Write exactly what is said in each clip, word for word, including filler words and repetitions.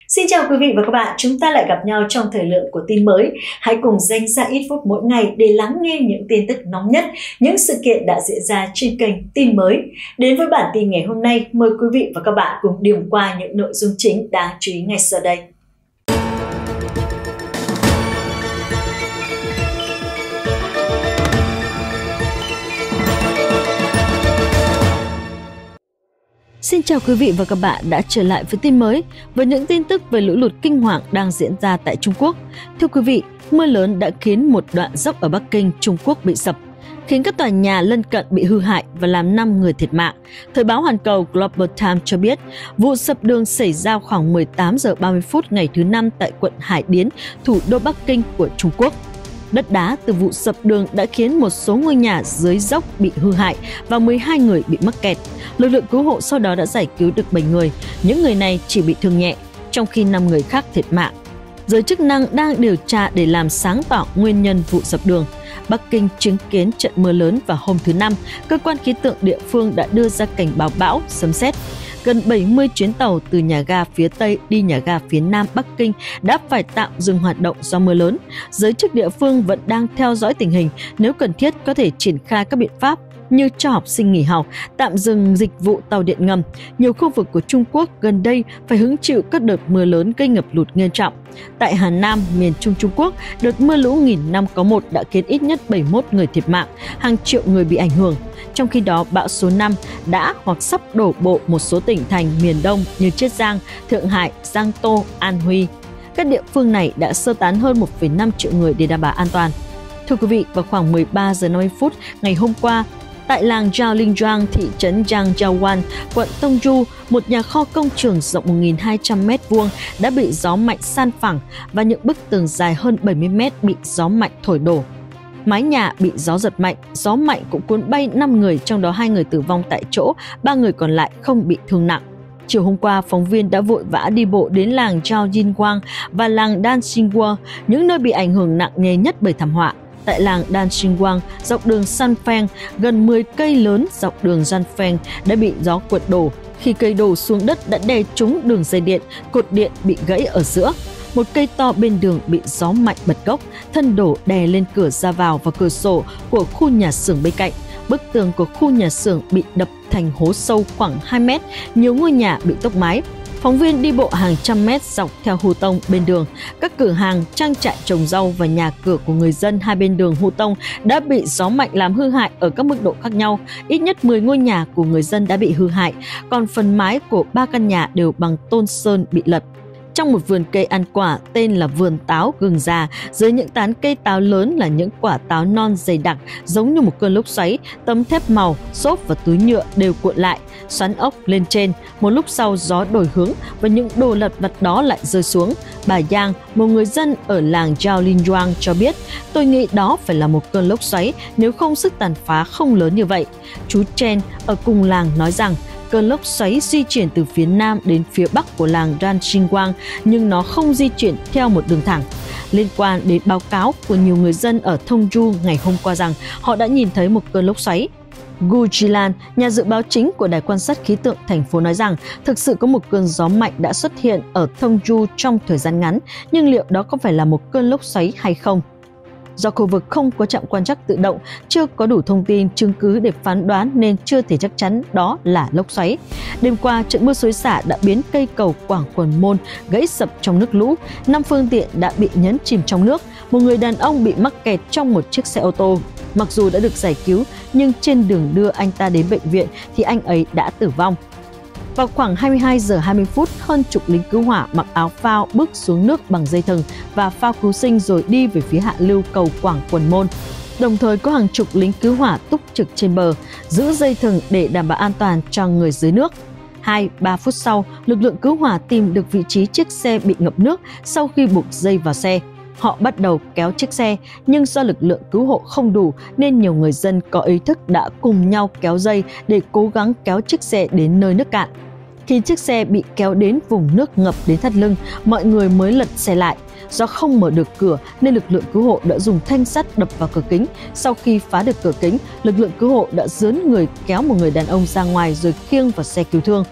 Xin chào quý vị và các bạn, chúng ta lại gặp nhau trong thời lượng của tin mới. Hãy cùng dành ra ít phút mỗi ngày để lắng nghe những tin tức nóng nhất, những sự kiện đã diễn ra trên kênh tin mới. Đến với bản tin ngày hôm nay, mời quý vị và các bạn cùng điểm qua những nội dung chính đáng chú ý ngay sau đây. Xin chào quý vị và các bạn đã trở lại với tin mới với những tin tức về lũ lụt kinh hoàng đang diễn ra tại Trung Quốc. Thưa quý vị, mưa lớn đã khiến một đoạn dốc ở Bắc Kinh, Trung Quốc bị sập, khiến các tòa nhà lân cận bị hư hại và làm năm người thiệt mạng. Thời báo Hoàn Cầu Global Times cho biết, vụ sập đường xảy ra khoảng mười tám giờ ba mươi phút ngày thứ Năm tại quận Hải Điến, thủ đô Bắc Kinh của Trung Quốc. Đất đá từ vụ sập đường đã khiến một số ngôi nhà dưới dốc bị hư hại và mười hai người bị mắc kẹt. Lực lượng cứu hộ sau đó đã giải cứu được bảy người, những người này chỉ bị thương nhẹ, trong khi năm người khác thiệt mạng. Giới chức năng đang điều tra để làm sáng tỏ nguyên nhân vụ sập đường. Bắc Kinh chứng kiến trận mưa lớn vào hôm thứ Năm, cơ quan khí tượng địa phương đã đưa ra cảnh báo bão, sấm sét. Gần bảy mươi chuyến tàu từ nhà ga phía Tây đi nhà ga phía Nam Bắc Kinh đã phải tạm dừng hoạt động do mưa lớn. Giới chức địa phương vẫn đang theo dõi tình hình, nếu cần thiết có thể triển khai các biện pháp như cho học sinh nghỉ học, tạm dừng dịch vụ tàu điện ngầm. Nhiều khu vực của Trung Quốc gần đây phải hứng chịu các đợt mưa lớn gây ngập lụt nghiêm trọng. Tại Hà Nam, miền Trung Trung Quốc, đợt mưa lũ nghìn năm có một đã khiến ít nhất bảy mươi mốt người thiệt mạng, hàng triệu người bị ảnh hưởng. Trong khi đó, bão số năm đã hoặc sắp đổ bộ một số tỉnh thành miền Đông như Chiết Giang, Thượng Hải, Giang Tô, An Huy. Các địa phương này đã sơ tán hơn một phẩy năm triệu người để đảm bảo an toàn. Thưa quý vị, vào khoảng mười ba giờ năm mươi phút ngày hôm qua, tại làng Jiaolingjiang, thị trấn Jiangjiawan, quận Tongju, một nhà kho công trường rộng một nghìn hai trăm mét vuông đã bị gió mạnh san phẳng và những bức tường dài hơn bảy mươi mét bị gió mạnh thổi đổ. Mái nhà bị gió giật mạnh, gió mạnh cũng cuốn bay năm người, trong đó hai người tử vong tại chỗ, ba người còn lại không bị thương nặng. Chiều hôm qua, phóng viên đã vội vã đi bộ đến làng Jiaoyinguang và làng Danxinghua, những nơi bị ảnh hưởng nặng nề nhất bởi thảm họa. Tại làng Danxinghua, dọc đường Sanfeng, gần mười cây lớn dọc đường Sanfeng đã bị gió quật đổ. Khi cây đổ xuống đất đã đè trúng đường dây điện, cột điện bị gãy ở giữa. Một cây to bên đường bị gió mạnh bật gốc, thân đổ đè lên cửa ra vào và cửa sổ của khu nhà xưởng bên cạnh. Bức tường của khu nhà xưởng bị đập thành hố sâu khoảng hai mét, nhiều ngôi nhà bị tốc mái. Phóng viên đi bộ hàng trăm mét dọc theo Hu Tông bên đường. Các cửa hàng, trang trại trồng rau và nhà cửa của người dân hai bên đường Hu Tông đã bị gió mạnh làm hư hại ở các mức độ khác nhau. Ít nhất mười ngôi nhà của người dân đã bị hư hại, còn phần mái của ba căn nhà đều bằng tôn sơn bị lật. Trong một vườn cây ăn quả tên là vườn táo gừng già, dưới những tán cây táo lớn là những quả táo non dày đặc giống như một cơn lốc xoáy, tấm thép màu, xốp và túi nhựa đều cuộn lại, xoắn ốc lên trên. Một lúc sau gió đổi hướng và những đồ lật vặt đó lại rơi xuống. Bà Yang, một người dân ở làng Jiaolingjiang cho biết, tôi nghĩ đó phải là một cơn lốc xoáy, nếu không sức tàn phá không lớn như vậy. Chú Chen ở cùng làng nói rằng, cơn lốc xoáy di chuyển từ phía nam đến phía bắc của làng Danxinghua, nhưng nó không di chuyển theo một đường thẳng. Liên quan đến báo cáo của nhiều người dân ở Tongju ngày hôm qua rằng họ đã nhìn thấy một cơn lốc xoáy. Gu Jilan, nhà dự báo chính của Đài quan sát khí tượng thành phố nói rằng thực sự có một cơn gió mạnh đã xuất hiện ở Tongju trong thời gian ngắn, nhưng liệu đó có phải là một cơn lốc xoáy hay không? Do khu vực không có trạm quan trắc tự động, chưa có đủ thông tin, chứng cứ để phán đoán nên chưa thể chắc chắn đó là lốc xoáy. Đêm qua, trận mưa xối xả đã biến cây cầu Quảng Quần Môn gãy sập trong nước lũ. Năm phương tiện đã bị nhấn chìm trong nước. Một người đàn ông bị mắc kẹt trong một chiếc xe ô tô. Mặc dù đã được giải cứu, nhưng trên đường đưa anh ta đến bệnh viện thì anh ấy đã tử vong. Vào khoảng hai mươi hai giờ hai mươi phút, hơn chục lính cứu hỏa mặc áo phao bước xuống nước bằng dây thừng và phao cứu sinh rồi đi về phía hạ lưu cầu Quảng Quần Môn. Đồng thời có hàng chục lính cứu hỏa túc trực trên bờ, giữ dây thừng để đảm bảo an toàn cho người dưới nước. hai ba phút sau, lực lượng cứu hỏa tìm được vị trí chiếc xe bị ngập nước sau khi buộc dây vào xe. Họ bắt đầu kéo chiếc xe, nhưng do lực lượng cứu hộ không đủ nên nhiều người dân có ý thức đã cùng nhau kéo dây để cố gắng kéo chiếc xe đến nơi nước cạn. Khi chiếc xe bị kéo đến vùng nước ngập đến thắt lưng, mọi người mới lật xe lại. Do không mở được cửa nên lực lượng cứu hộ đã dùng thanh sắt đập vào cửa kính. Sau khi phá được cửa kính, lực lượng cứu hộ đã dướn người kéo một người đàn ông ra ngoài rồi khiêng vào xe cứu thương.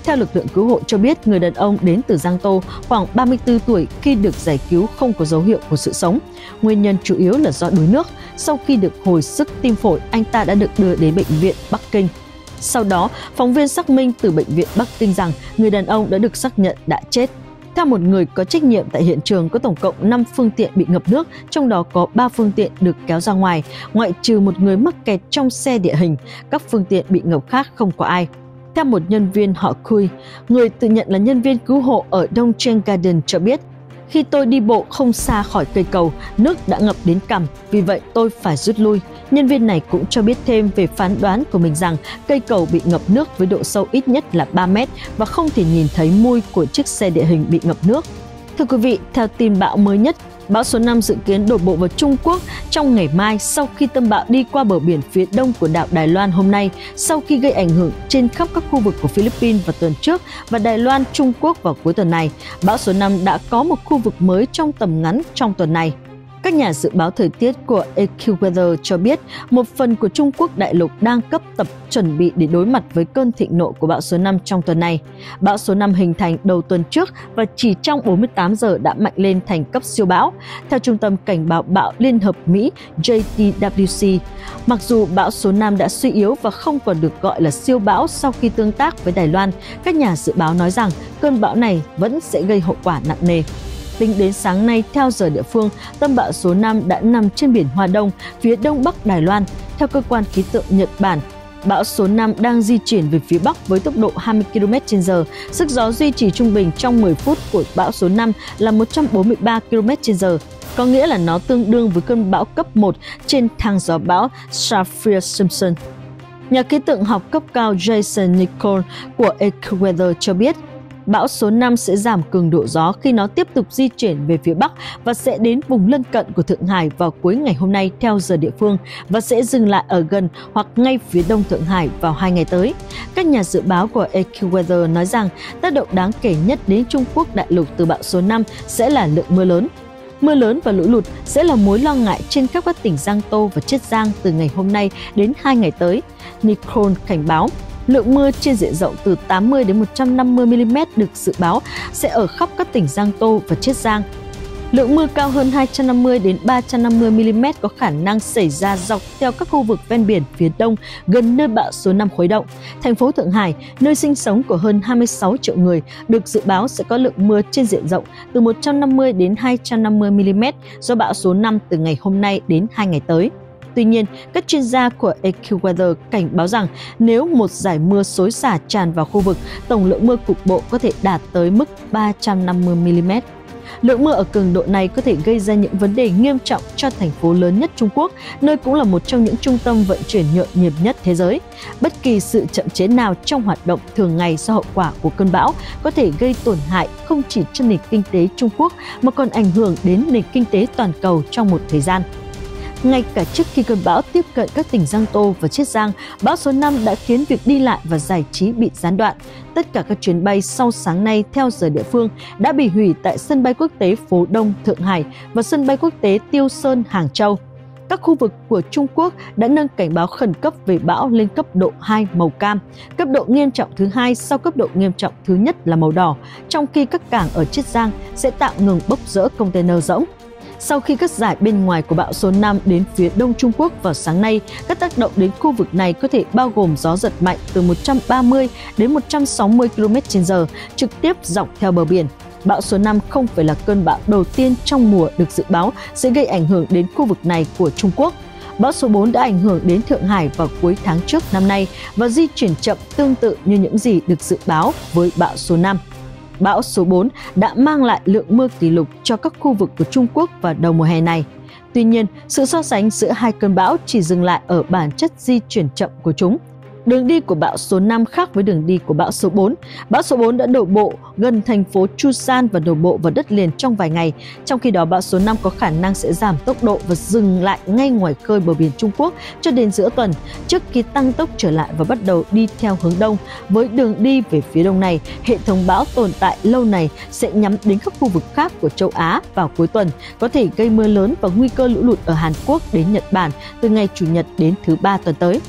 Theo lực lượng cứu hộ cho biết, người đàn ông đến từ Giang Tô, khoảng ba mươi tư tuổi, khi được giải cứu không có dấu hiệu của sự sống. Nguyên nhân chủ yếu là do đuối nước. Sau khi được hồi sức tim phổi, anh ta đã được đưa đến bệnh viện Bắc Kinh. Sau đó, phóng viên xác minh từ bệnh viện Bắc Kinh rằng người đàn ông đã được xác nhận đã chết. Theo một người có trách nhiệm tại hiện trường, có tổng cộng năm phương tiện bị ngập nước, trong đó có ba phương tiện được kéo ra ngoài, ngoại trừ một người mắc kẹt trong xe địa hình. Các phương tiện bị ngập khác không có ai. Theo một nhân viên họ Kui, người tự nhận là nhân viên cứu hộ ở Dongchen Garden cho biết, khi tôi đi bộ không xa khỏi cây cầu, nước đã ngập đến cằm, vì vậy tôi phải rút lui. Nhân viên này cũng cho biết thêm về phán đoán của mình rằng cây cầu bị ngập nước với độ sâu ít nhất là ba mét và không thể nhìn thấy mui của chiếc xe địa hình bị ngập nước. Thưa quý vị, theo tin bão mới nhất, bão số năm dự kiến đổ bộ vào Trung Quốc trong ngày mai sau khi tâm bão đi qua bờ biển phía đông của đảo Đài Loan hôm nay, sau khi gây ảnh hưởng trên khắp các khu vực của Philippines vào tuần trước và Đài Loan, Trung Quốc vào cuối tuần này. Bão số năm đã có một khu vực mới trong tầm ngắn trong tuần này. Các nhà dự báo thời tiết của AccuWeather cho biết một phần của Trung Quốc đại lục đang cấp tập chuẩn bị để đối mặt với cơn thịnh nộ của bão số năm trong tuần này. Bão số năm hình thành đầu tuần trước và chỉ trong bốn mươi tám giờ đã mạnh lên thành cấp siêu bão. Theo Trung tâm Cảnh báo bão Liên hợp Mỹ J T W C, mặc dù bão số năm đã suy yếu và không còn được gọi là siêu bão sau khi tương tác với Đài Loan, các nhà dự báo nói rằng cơn bão này vẫn sẽ gây hậu quả nặng nề. Tính đến sáng nay, theo giờ địa phương, tâm bão số năm đã nằm trên biển Hoa Đông, phía đông bắc Đài Loan. Theo cơ quan khí tượng Nhật Bản, bão số năm đang di chuyển về phía bắc với tốc độ hai mươi ki lô mét trên giờ. Sức gió duy trì trung bình trong mười phút của bão số năm là một trăm bốn mươi ba ki lô mét trên giờ, có nghĩa là nó tương đương với cơn bão cấp một trên thang gió bão Saffir-Simpson. Nhà khí tượng học cấp cao Jason Nicole của AccuWeather cho biết, bão số năm sẽ giảm cường độ gió khi nó tiếp tục di chuyển về phía Bắc và sẽ đến vùng lân cận của Thượng Hải vào cuối ngày hôm nay theo giờ địa phương và sẽ dừng lại ở gần hoặc ngay phía đông Thượng Hải vào hai ngày tới. Các nhà dự báo của AccuWeather nói rằng tác động đáng kể nhất đến Trung Quốc đại lục từ bão số năm sẽ là lượng mưa lớn. Mưa lớn và lũ lụt sẽ là mối lo ngại trên khắp các tỉnh Giang Tô và Chiết Giang từ ngày hôm nay đến hai ngày tới. Nicole cảnh báo, lượng mưa trên diện rộng từ tám mươi đến một trăm năm mươi mi li mét được dự báo sẽ ở khắp các tỉnh Giang Tô và Chiết Giang. Lượng mưa cao hơn hai trăm năm mươi đến ba trăm năm mươi mi li mét có khả năng xảy ra dọc theo các khu vực ven biển phía đông gần nơi bão số năm khuấy động. Thành phố Thượng Hải, nơi sinh sống của hơn hai mươi sáu triệu người, được dự báo sẽ có lượng mưa trên diện rộng từ một trăm năm mươi đến hai trăm năm mươi mi li mét do bão số năm từ ngày hôm nay đến hai ngày tới. Tuy nhiên, các chuyên gia của AccuWeather cảnh báo rằng nếu một dải mưa xối xả tràn vào khu vực, tổng lượng mưa cục bộ có thể đạt tới mức ba trăm năm mươi mi li mét. Lượng mưa ở cường độ này có thể gây ra những vấn đề nghiêm trọng cho thành phố lớn nhất Trung Quốc, nơi cũng là một trong những trung tâm vận chuyển nhộn nhịp nhất thế giới. Bất kỳ sự chậm chế nào trong hoạt động thường ngày do hậu quả của cơn bão có thể gây tổn hại không chỉ cho nền kinh tế Trung Quốc mà còn ảnh hưởng đến nền kinh tế toàn cầu trong một thời gian. Ngay cả trước khi cơn bão tiếp cận các tỉnh Giang Tô và Chiết Giang, bão số năm đã khiến việc đi lại và giải trí bị gián đoạn. Tất cả các chuyến bay sau sáng nay theo giờ địa phương đã bị hủy tại sân bay quốc tế Phố Đông, Thượng Hải và sân bay quốc tế Tiêu Sơn, Hàng Châu. Các khu vực của Trung Quốc đã nâng cảnh báo khẩn cấp về bão lên cấp độ hai màu cam, cấp độ nghiêm trọng thứ hai sau cấp độ nghiêm trọng thứ nhất là màu đỏ, trong khi các cảng ở Chiết Giang sẽ tạm ngừng bốc rỡ container rỗng. Sau khi các dải bên ngoài của bão số năm đến phía đông Trung Quốc vào sáng nay, các tác động đến khu vực này có thể bao gồm gió giật mạnh từ một trăm ba mươi đến một trăm sáu mươi ki lô mét trên giờ, trực tiếp dọc theo bờ biển. Bão số năm không phải là cơn bão đầu tiên trong mùa được dự báo sẽ gây ảnh hưởng đến khu vực này của Trung Quốc. Bão số bốn đã ảnh hưởng đến Thượng Hải vào cuối tháng trước năm nay và di chuyển chậm tương tự như những gì được dự báo với bão số năm. Bão số bốn đã mang lại lượng mưa kỷ lục cho các khu vực của Trung Quốc vào đầu mùa hè này. Tuy nhiên, sự so sánh giữa hai cơn bão chỉ dừng lại ở bản chất di chuyển chậm của chúng. Đường đi của bão số năm khác với đường đi của bão số bốn. Bão số bốn đã đổ bộ gần thành phố Chusan và đổ bộ vào đất liền trong vài ngày. Trong khi đó, bão số năm có khả năng sẽ giảm tốc độ và dừng lại ngay ngoài khơi bờ biển Trung Quốc cho đến giữa tuần, trước khi tăng tốc trở lại và bắt đầu đi theo hướng đông. Với đường đi về phía đông này, hệ thống bão tồn tại lâu này sẽ nhắm đến các khu vực khác của châu Á vào cuối tuần, có thể gây mưa lớn và nguy cơ lũ lụt ở Hàn Quốc đến Nhật Bản từ ngày Chủ nhật đến thứ Ba tuần tới.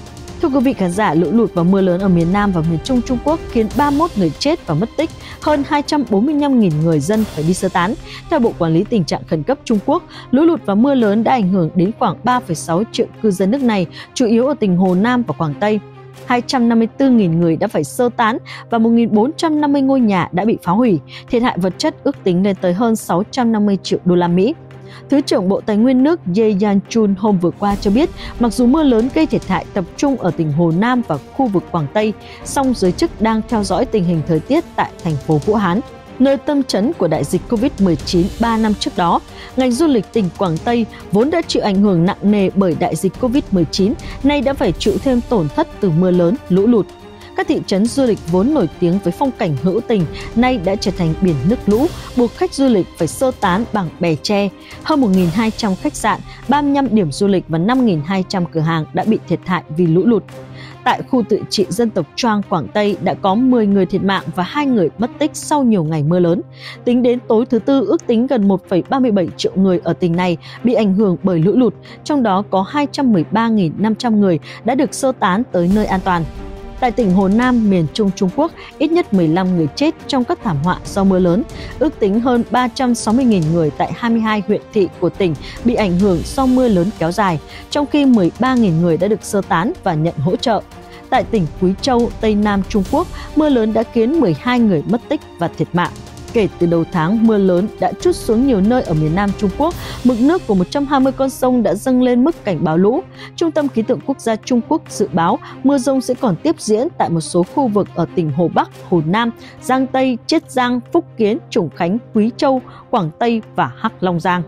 Thưa quý vị khán giả, lũ lụt và mưa lớn ở miền Nam và miền Trung Trung Quốc khiến ba mươi mốt người chết và mất tích, hơn hai trăm bốn mươi lăm nghìn người dân phải đi sơ tán. Theo Bộ Quản lý Tình trạng Khẩn cấp Trung Quốc, lũ lụt và mưa lớn đã ảnh hưởng đến khoảng ba phẩy sáu triệu cư dân nước này, chủ yếu ở tỉnh Hồ Nam và Quảng Tây. hai trăm năm mươi tư nghìn người đã phải sơ tán và một nghìn bốn trăm năm mươi ngôi nhà đã bị phá hủy, thiệt hại vật chất ước tính lên tới hơn sáu trăm năm mươi triệu đô la Mỹ. Thứ trưởng Bộ Tài nguyên nước Ye Yan-chun hôm vừa qua cho biết, mặc dù mưa lớn gây thiệt hại tập trung ở tỉnh Hồ Nam và khu vực Quảng Tây, song giới chức đang theo dõi tình hình thời tiết tại thành phố Vũ Hán, nơi tâm chấn của đại dịch Covid mười chín ba năm trước đó. Ngành du lịch tỉnh Quảng Tây vốn đã chịu ảnh hưởng nặng nề bởi đại dịch Covid mười chín, nay đã phải chịu thêm tổn thất từ mưa lớn, lũ lụt. Các thị trấn du lịch vốn nổi tiếng với phong cảnh hữu tình nay đã trở thành biển nước lũ, buộc khách du lịch phải sơ tán bằng bè tre. Hơn một nghìn hai trăm khách sạn, ba mươi lăm điểm du lịch và năm nghìn hai trăm cửa hàng đã bị thiệt hại vì lũ lụt. Tại khu tự trị dân tộc Choang, Quảng Tây đã có mười người thiệt mạng và hai người mất tích sau nhiều ngày mưa lớn. Tính đến tối thứ Tư, ước tính gần một phẩy ba mươi bảy triệu người ở tỉnh này bị ảnh hưởng bởi lũ lụt, trong đó có hai trăm mười ba nghìn năm trăm người đã được sơ tán tới nơi an toàn. Tại tỉnh Hồ Nam, miền Trung Trung Quốc, ít nhất mười lăm người chết trong các thảm họa do mưa lớn. Ước tính hơn ba trăm sáu mươi nghìn người tại hai mươi hai huyện thị của tỉnh bị ảnh hưởng do mưa lớn kéo dài, trong khi mười ba nghìn người đã được sơ tán và nhận hỗ trợ. Tại tỉnh Quý Châu, Tây Nam Trung Quốc, mưa lớn đã khiến mười hai người mất tích và thiệt mạng. Kể từ đầu tháng, mưa lớn đã trút xuống nhiều nơi ở miền Nam Trung Quốc. Mực nước của một trăm hai mươi con sông đã dâng lên mức cảnh báo lũ. Trung tâm Khí tượng Quốc gia Trung Quốc dự báo mưa dông sẽ còn tiếp diễn tại một số khu vực ở tỉnh Hồ Bắc, Hồ Nam, Giang Tây, Chiết Giang, Phúc Kiến, Trùng Khánh, Quý Châu, Quảng Tây và Hắc Long Giang.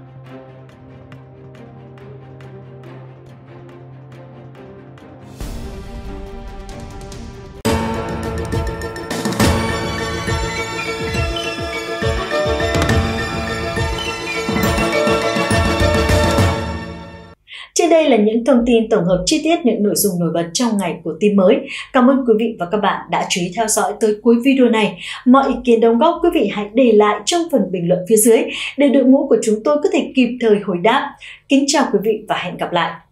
Trên đây là những thông tin tổng hợp chi tiết những nội dung nổi bật trong ngày của tin mới. Cảm ơn quý vị và các bạn đã chú ý theo dõi tới cuối video này. Mọi ý kiến đóng góp quý vị hãy để lại trong phần bình luận phía dưới để đội ngũ của chúng tôi có thể kịp thời hồi đáp. Kính chào quý vị và hẹn gặp lại.